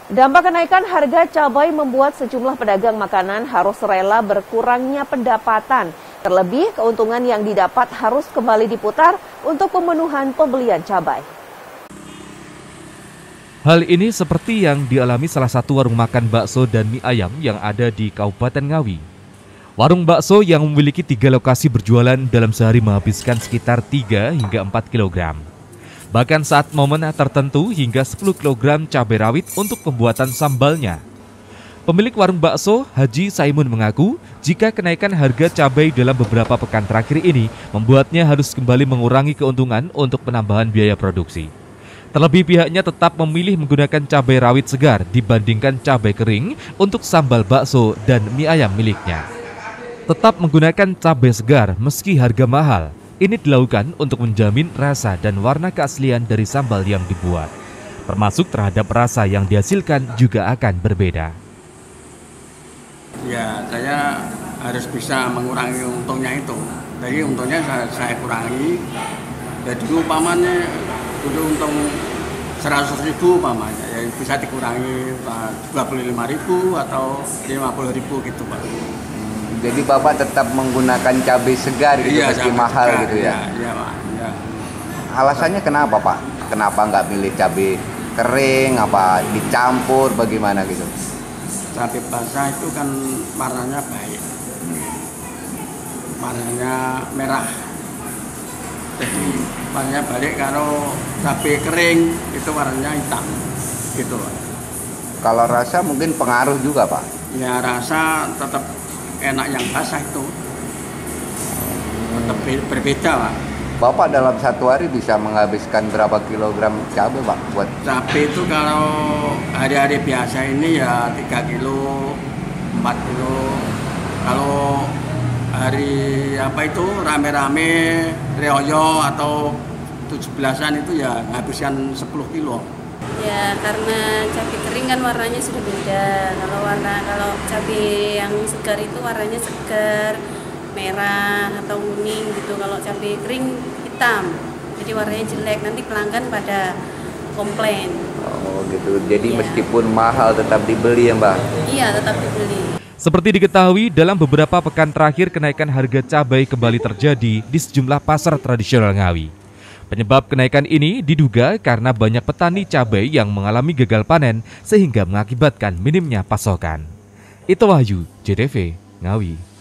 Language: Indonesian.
Dampak kenaikan harga cabai membuat sejumlah pedagang makanan harus rela berkurangnya pendapatan. Terlebih, keuntungan yang didapat harus kembali diputar untuk pemenuhan pembelian cabai. Hal ini seperti yang dialami salah satu warung makan bakso dan mie ayam yang ada di Kabupaten Ngawi. Warung bakso yang memiliki 3 lokasi berjualan dalam sehari menghabiskan sekitar 3 hingga 4 kg. Bahkan saat momen tertentu hingga 10 kg cabai rawit untuk pembuatan sambalnya. Pemilik warung bakso, Haji Saimun mengaku jika kenaikan harga cabai dalam beberapa pekan terakhir ini membuatnya harus kembali mengurangi keuntungan untuk penambahan biaya produksi. Terlebih pihaknya tetap memilih menggunakan cabai rawit segar dibandingkan cabai kering untuk sambal bakso dan mie ayam miliknya. Tetap menggunakan cabai segar meski harga mahal. Ini dilakukan untuk menjamin rasa dan warna keaslian dari sambal yang dibuat. Termasuk terhadap rasa yang dihasilkan juga akan berbeda. Ya, saya harus bisa mengurangi untungnya itu. Jadi untungnya saya kurangi. Jadi umpamanya dulu untung 100.000 umpamanya, ya bisa dikurangi 25.000 atau 50.000 gitu Pak. Jadi Bapak tetap menggunakan cabai segar gitu, iya, meski mahal segar, gitu ya? Iya Pak. Ya. Alasannya kenapa Pak? Kenapa nggak milih cabai kering, apa dicampur, bagaimana gitu? Cabai basah itu kan warnanya baik, warnanya merah. Jadi warnanya balik kalau cabai kering itu warnanya hitam, gitu Pak. Kalau rasa mungkin pengaruh juga Pak? Ya rasa tetap enak yang basah itu, tetap berbeda Pak. Bapak dalam satu hari bisa menghabiskan berapa kilogram cabai Pak? Buat Cabai itu kalau hari-hari biasa ini ya 3 kilo, 4 kilo. Kalau hari apa itu rame-rame reoyo atau 17-an itu ya habiskan 10 kilo. Ya karena cabai kering kan warnanya sudah beda. Kalau cabai yang segar itu warnanya segar, merah atau kuning gitu. Kalau cabai kering hitam, jadi warnanya jelek. Nanti pelanggan pada komplain. Oh gitu. Jadi ya. Meskipun mahal tetap dibeli ya Mbak? Iya tetap dibeli. Seperti diketahui, dalam beberapa pekan terakhir kenaikan harga cabai kembali terjadi di sejumlah pasar tradisional Ngawi. Penyebab kenaikan ini diduga karena banyak petani cabai yang mengalami gagal panen sehingga mengakibatkan minimnya pasokan. Itu Wahyu, JTV, Ngawi.